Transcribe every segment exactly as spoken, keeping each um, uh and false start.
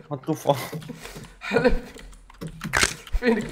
مطلوفه. حلف فينك.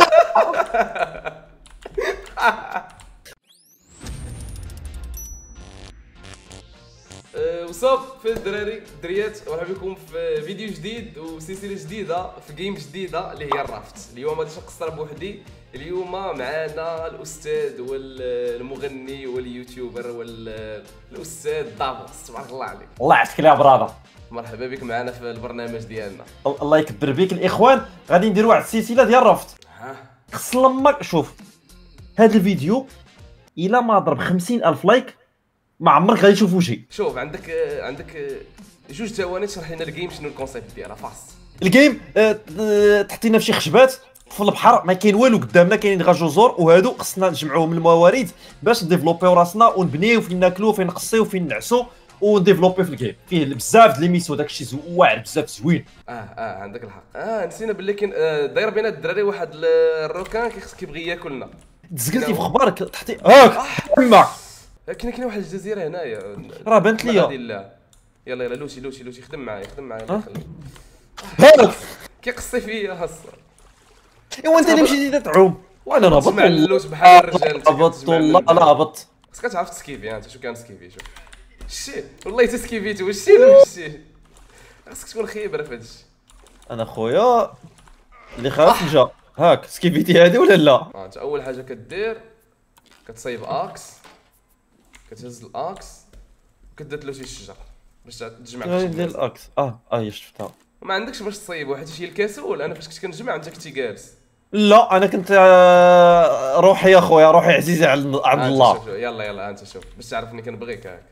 وصاب في الدراري الدريات، مرحبا بكم في فيديو جديد وسلسله جديده في جيم جديده اللي هي الرافت. اليوم غادي نقصر بوحدي. اليوم معنا الاستاذ والمغني واليوتيوبر والاستاذ دافوس، تبارك الله عليك. الله يعطيك يا برادة، مرحبا بك معنا في البرنامج ديالنا. الله يكبر بك. الاخوان غادي نديروا واحد السلسله ديال الرافت. ها خص لمك شوف هذا الفيديو الا ما ضرب خمسين ألف لايك ما عمرك غادي تشوف وجهي. شوف عندك عندك جوج ثواني تشرح لنا الجيم شنو الكونسيبت ديالها فاس. الجيم آه، آه، تحطينا في شي خشبات في البحر، ما كاين والو قدامنا، كاينين غير جزر، وهادو خصنا نجمعوهم من الموارد باش نديفلوبيو راسنا ونبنيو فين ناكلو فين نقصيو فين نعسو ونديفلوبي في الجيم. فيه بزاف د لي ميسو، داكشي واعر بزاف زوين. اه اه عندك الحق. اه نسينا باللي كاين آه داير بين الدراري واحد الروكان كيخص كيبغي ياكلنا. تزقلتي في خبارك تحتي هاك تما. كاين كاين واحد الجزيره هنايا راه بانت ليا. يلا يلا لوشي لوشي لوشي خدم معايا خدم معايا. هاك كيقصي فيا هصا. ايوا انت اللي مشيتي تعوم وانا نهبط. تسمع اللوت بحال الرجال. هبط والله لا هبط. خصك تعرف تسكيفي. انت شو كان سكيفي؟ شوف الشي والله تسكيفيتي والشي ولا الشي. خصك تكون خيبره في هادشي. انا خويا اللي خاف جا. هاك سكيفيتي هادي ولا لا؟ انت اول حاجه كدير كتصايب اكس، كتهز الاكس وكدير له شي الشجر باش تجمع غادي ندير الاكس. اه اه شفتها. ما عندكش باش تصايبو حيت شي الكسول. انا فاش كنت كنجمع انت كنتي جالس. لا انا كنت آه، روحي يا خويا روحي عزيزه عند عند الله. شوف يلا يلا انت شوف باش تعرفني كنبغيك. هاك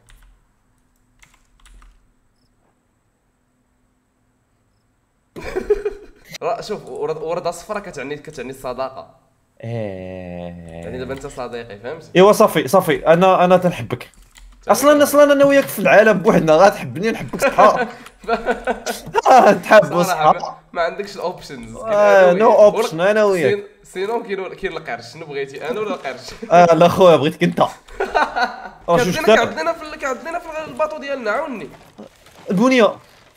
راه شوف ورده صفرا كتعني كتعني الصداقه. يعني دابا انت صديقي فهمتي. ايوا صافي صافي انا انا تنحبك اصلا. اصلا انا وياك في العالم بوحدنا غتحبني نحبك صحاب. اه نتحابوا صحاب. ما عندكش الاوبشنز. اه نو اوبشن انا وياك. سينو كاين كاين القرش. شنو بغيتي انا ولا القرش؟ اه لا خويا بغيتك انت. كعدنا في كعدنا في الباطو ديالنا. عاوني البنيه.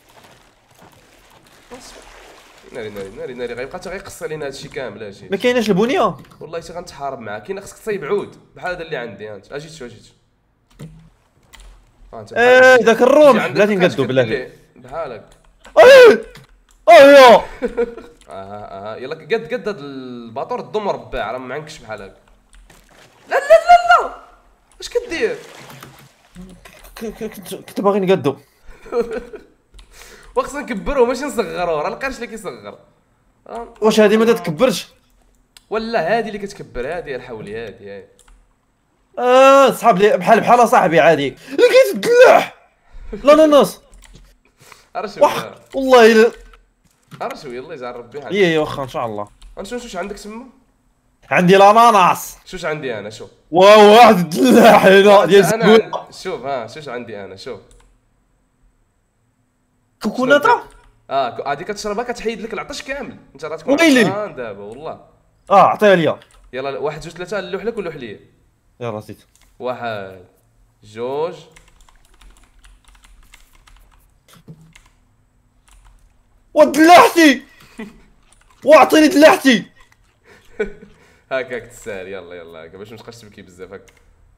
ناري ناري ناري ناري غيبقى حتى غيقص علينا هادشي كامل. اجي ما كايناش البنيه والله حتى غنتحارب معاك. كاين خصك تصايب عود بحال هذا اللي عندي. انت اجيت شو اجيت. ايه داك الرمح بلاتي نقدو بلاتي بحالك. ايه ايوا اه اه يلا قد قد هاد الباطور الضم رباع راه ما عندكش بحال هكا. لا لا لا لا اش كدير؟ كنت باغي نقدو. وخصنا نكبروه ماشي نصغروه. راه القرش اللي كيصغر. واش هادي ما تتكبرش ولا هادي اللي كتكبر؟ هادي الحولي هادي هادي. اه صحاب لي بحال بحال صاحبي عادي لقيت الدلاح. لا لا ناس راه شويه والله الا راه شويه الله يجعل بها. اي اي واخا ان شاء الله. نشوف شوش عندك تما. عندي الاناناس. شوش عندي انا شوف. واو واحد الدلاح هنا ديال الزبون. شوف ها شوش عندي انا شوف. كوكوناتا. اه هادي كتشربها كتحيد لك العطش كامل. انت راه تكون عطشان دابا والله. اه عطيها ليا. يلا واحد جوج ثلاثه نلوح لك ولوح ليا. يلا زيد. واحد جوج ودلحتي واعطيني دلحتي. هاك هاك تسال. يلا يلا هاك باش متبقاش تبكي بزاف. هاك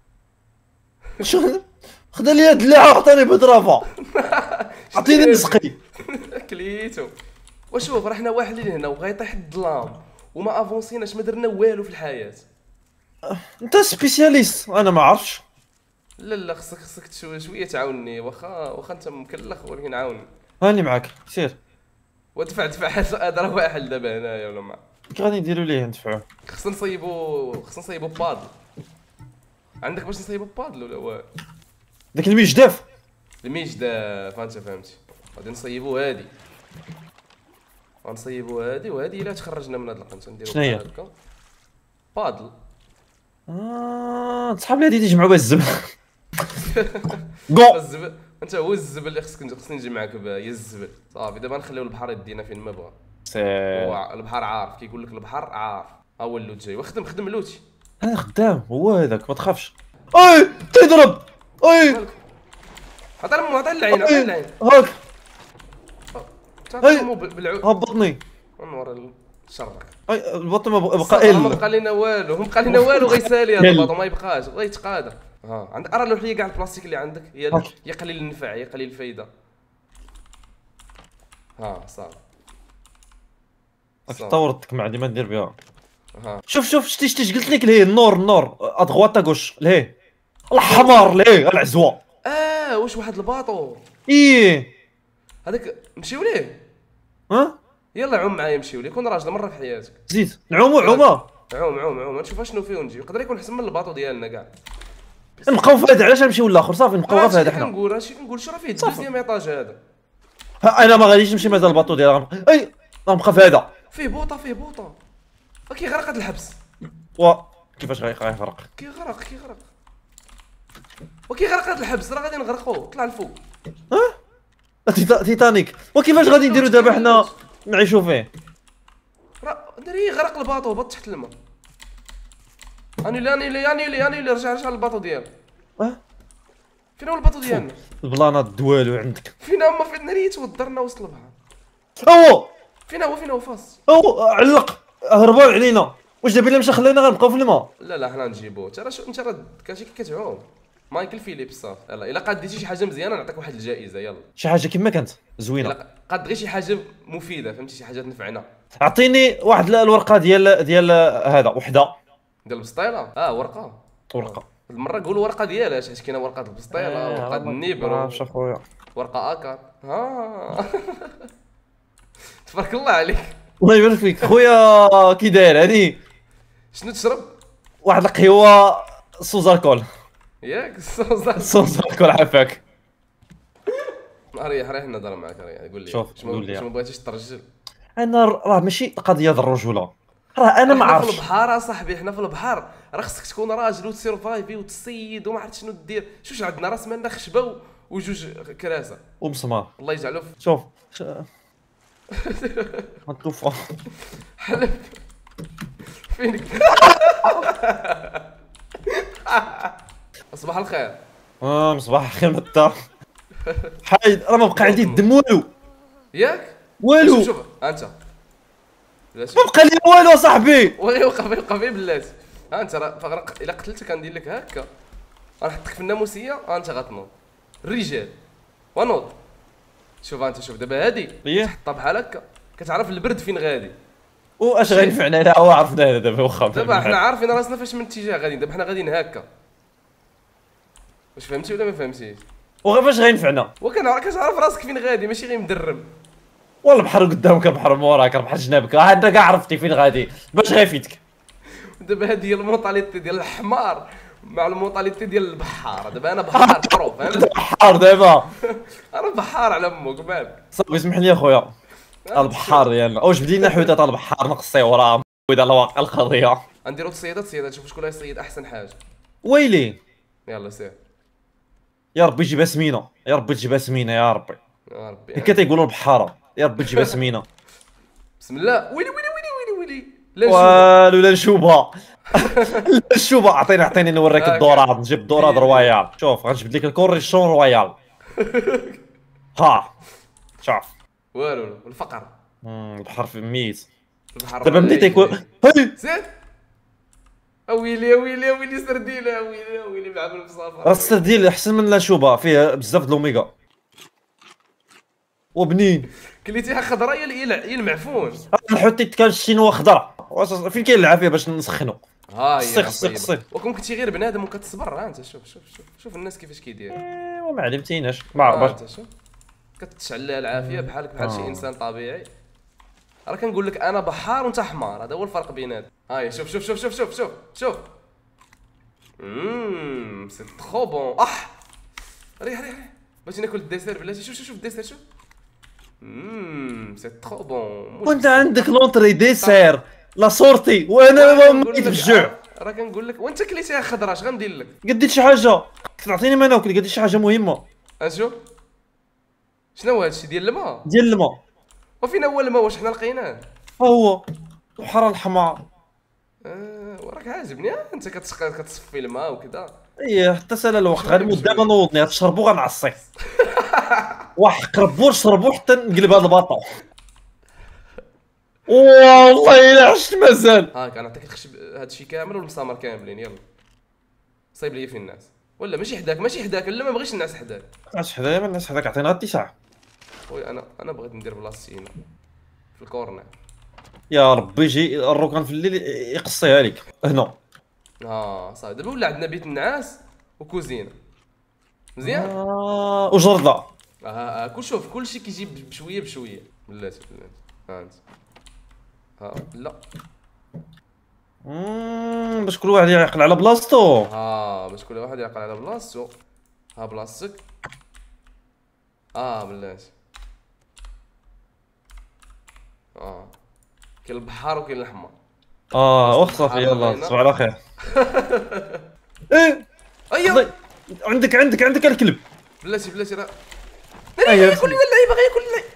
شو خدا لي الدلاعه عطاني بضرافه. عطيني نسقي. كليتو. وشوف راه حنا واحدين هنا وغيطيح الظلام وما افونسيناش ما درنا والو في الحياه. انت سبيسياليست انا ما عرفتش. لا لا خصك خصك شويه تعاونني. واخا واخا انت مكلخ ولكن عاوني. هاني معاك سير. ودفع دفع هذا راه واحد دابا هنايا ولا ما كي غادي نديرو ليه ندفعوه. خصنا نصايبو خصنا نصايبو بادل. عندك باش نصايبو بادل ولا واه؟ داك الميش داف الميش داف. انت فهمتي. غادي نصايبو هادي غنصايبو هادي وهادي الا تخرجنا من هاد القنت نديرو شنو هي؟ هكا بادل. اه صحاب لي غادي يجمعوا بها الزبل. كو الزبل انت هو الزبل اللي خصك خصني نجي معاك بها. هي الزبل صافي. دابا نخليو البحر يدينا فين ما بغا. هو البحر عارف كيقول لك البحر عارف. ها هو اللوت جاي. وخدم خدم لوتي. انا خدام هو هذاك ما تخافش. اي تضرب اي عطا لمو عطا العين عطا العين. هاك تعطيهم بالعود. هبطني ونور الشرك. اي البطن ما بقى ما الا. بقى لينا والو، هم بقى لينا والو غيسالي هذا الباطو ما يبقاش غير يتقادر. ها عندك ارى لوحيه كاع البلاستيك اللي عندك هي هي قليل النفع هي قليل الفايده. ها صافي طورتك ما عندي ما ندير بها. ها شوف شوف شتي شتي قلت لك لهيه النور النور ادغواط غوش لهيه الحمار لهيه العزوه. اه واش واحد الباطو ايه هذاك نمشيو ليه. ها يلا عوم معايا نمشيو ليه. كون راجل مره في حياتك زيد نعومو عومه. عوم عوم عوم نشوف شنو فيه ونجي. يقدر يكون احسن من الباطو ديالنا كاع. نبقاو في هذا علاش نمشيو لاخر صافي نبقاو غير في هذا حنا. كنقول هادشي كنقول شو راه فيه دوزيام ايطاج هذا. ها انا ما غاديش نمشي مازال الباطو ديالها اي غنبقى في هذا. فيه بوطه فيه بوطه كيغرق هاد الحبس. و كيفاش غيغرق كيغرق كيغرق وكيغرق هاد الحبس راه غادي نغرقو. طلع الفوق. ها تيتا... تيتانيك وكيفاش غادي نديرو دابا حنا نعيشو فيه. راه دري غرق الباطو هبط تحت الماء. اني لا اني لا اني لا اني لا رجع رجع للباطو ديالك. اه فين هو الباطو ديالنا؟ البلانات دوالو عندك. فين هما فين ناريت ودرنا وسط البحر. هو فين هو فين هو فاس. هو علق هربوا علينا. واش دابا الا مشى خلينا غنبقاو في الماء. لا لا حنا نجيبوه. انت راه انت راه كاشي كتعوم. مايكل فيليبس صافي. يلا الا قاد ديتي شي حاجه مزيانه نعطيك واحد الجائزه. يلا شي حاجه كما كانت زوينه. الا قاد غير شي حاجه مفيده فهمتي شي حاجه تنفعنا. اعطيني واحد الورقه ديال ديال هذا وحده ديال البسطيله. اه ورقه ورقه المره قولوا ورقه ديالها حيت كاينه ورقه البسطيله ورقه النيبر عارف اخويا ورقه اكار. ها تبارك الله عليك. الله يبارك فيك خويا. كي داير هادي شنو تشرب؟ واحد القهوه سوزاركول. ياك صوص سوزاركول عافاك. ريح ريح نهضر معاك. ريح قول لي شوف قول لي واش ما بغيتيش ترجل. انا راه ماشي قضيه د الرجوله راه انا ما حنا عارفش. في البحر اصاحبي حنا في البحر راه خصك تكون راجل وتسيرفايفي وتصيد وما عرفت شنو دير. شوف عندنا راس مالنا خشبه وجوج كراسه ومسمار. الله يجعلو في شوف غنتوفى حلف فينك. صباح الخير. اه مصباح الخير متا حايد راه ما بقى عندي الدم والو ياك والو شوف شوف انت ما بقى لي والو صاحبي. وغي وقف وقف بلاتي. ها انت راه فغرق الا قتلتك غندير لك هكا غنحطك في الناموسيه. ها انت غتنوض الرجال ونوض. شوف انت شوف دابا هادي تحطها بحال هكا كتعرف البرد فين غادي واش غينفعنا. لا هو عرفنا هذا دابا واخا دابا حنا عارفين راسنا فاش من اتجاه غادي. دابا حنا غاديين هكا. واش فهمتي ولا ما فهمتيش؟ وغير فاش غينفعنا. وكان كتعرف راسك فين غادي ماشي غير مدرب. والله البحر قدامك البحر من وراك البحر جنابك انت كاع عرفتي فين غادي باش غيفيدك. دابا هذه هي المونطاليتي ديال الحمار مع المونطاليتي ديال البحار. دابا انا بحار برو فهمت. بحار دابا انا بحار على امك مالك. صافي اسمح لي اخويا البحار ديالنا واش بدينا حوتات البحار نقصيو راه وإذا الواقع القضيه غنديرو تصيدات تصيدات نشوف شكون غيصيد احسن حاجه. ويلي يلا سير يا ربي جيبها سمينه يا ربي تجيبها سمينه يا ربي. يا ربي هكا تيقولوا البحاره يا ربي تجيبها سمينه. بسم الله. ويلي ويلي ويلي ويلي ويلي لا والو لا نشوبها. لا نشوبها اعطيني اعطيني نوريك هاكا. الدورات نجيب الدورات رويال. شوف غنجبد لك الكوريشون رويال. ها شوف والو الفقر. مم، البحر في ميت. البحر دابا بديت يكون هاي زيد. اويلي اويلي اويلي سردينه اويلي اويلي مع بالمصافى. راه السرديل احسن من لا شوبه فيه بزاف د الاوميغا وبنين. كليتيها خضراء يا المعفون. الحوتيت كان الشينوا خضر فين كاين العافيه باش نسخنوا. ها قصي هي قصي قصي. وكون كنتي غير بنادم وكتصبر. ها انت شوف شوف شوف شوف الناس كيفاش كيدير. ايوا ما علمتيناش ها ما عرفتش. انت شوف كتشعل العافيه بحالك بحال شي انسان طبيعي. راه كنقول لك انا بحار وانت حمار هذا هو الفرق بيناتنا. هاي شوف شوف شوف شوف شوف شوف شوف اممم سي ترو بون. اح ريح ريح ريح بغيتي ناكل الديسير بلاتي. شوف شوف شوف الديسير شوف اممم سي ترو بون. وانت عندك لونطري ديسير لا سورتي وانا ميت في الجوع. راه كنقول لك وانت كليتيها خضرا اش غندير لك. قديت شي حاجه تعطيني ما ناكل قديت شي حاجه مهمه. اشوف شنو هو هادشي ديال الماء ديال الماء. وفين هو الماء واش حنا لقيناه؟ ها هو البحر الحمار. اه وراك عاجبني. انت كتسقى كتصفي الماء وكذا. ايه حتى سالا الوقت غنموت دابا نوضني غتشربو غنعصي. وحق ربو نشربو حتى نقلب هذا الباطو. والله الا عشت مازال. هاك انا نعطيك الخشب هادشي كامل والمسامر كاملين. يلا صايب لي في الناس ولا ماشي حداك ماشي حداك. لا ما بغيتش الناس حداك. علاش حدايا؟ الناس حداك عطينا التسعة. خويا انا انا بغيت ندير بلاصتي هنا في الكورنر. يا ربي يجي الروكان في الليل يقصيها لك هنا. اه صافي دابا ولا عندنا بيت النعاس وكوزينه مزيان. آه وجردة. اه, آه كل شوف كلشي كيجي بشويه بشويه. بلاتي بلاتي ها انت ها لا اممم باش كل واحد يعقل على بلاصتو. ها باش كل واحد يعقل على بلاصتو. ها بلاصتك. اه بلاتي. اه كاين البحر وكاين الحمار. اه واخا صافي يلا تصبح على خير. ايه ايوا عندك عندك عندك الكلب. بلاتي بلاتي راه ايوا كل اللعيبه غير كل اللعيبه.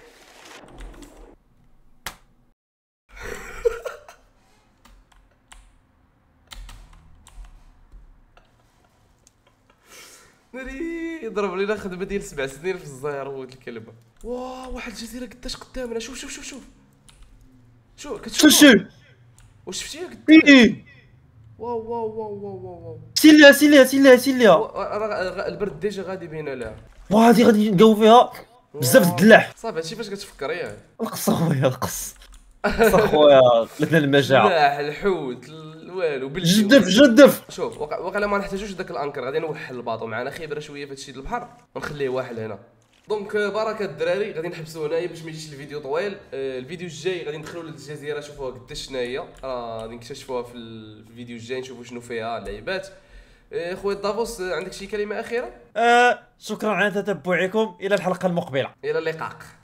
ناري يضرب لينا خدمه ديال سبع سنين في الزهر ولد الكلبه. واو واحد الجزيره قداش قدامنا. شوف شوف شوف شوف شوف كتشوف شوف واش شفتيها قدامك. ايه واو واو واو واو واو واو سيليا سيليا سيليا سيليا. راه البرد ديجا غادي بينا لها. وهادي غادي نلقاو فيها بزاف د الدلاح. صافي هادشي فاش كتفكر ياك. القص اخويا القص. القص اخويا قلتنا المجاعة. الدلاح الحوت والو بلدي. جدف جدف. شوف واقيلا ما نحتاجوش داك الانكر. غادي نوحل الباطو معنا خيبره شويه في هادشي د البحر ونخليه واحد هنا. دونك بركه الدراري غادي نحبسوا هنايا باش ما يجيش الفيديو طويل. آه الفيديو الجاي غادي ندخلوا للجزيره نشوفوها قداش شنو هي. راه غادي نكتشفوها في الفيديو الجاي نشوفوا شنو فيها اللعيبات. آه خويا دافوس عندك شي كلمه اخيره؟ آه شكرا على تتبعكم الى الحلقة المقبلة. الى اللقاء.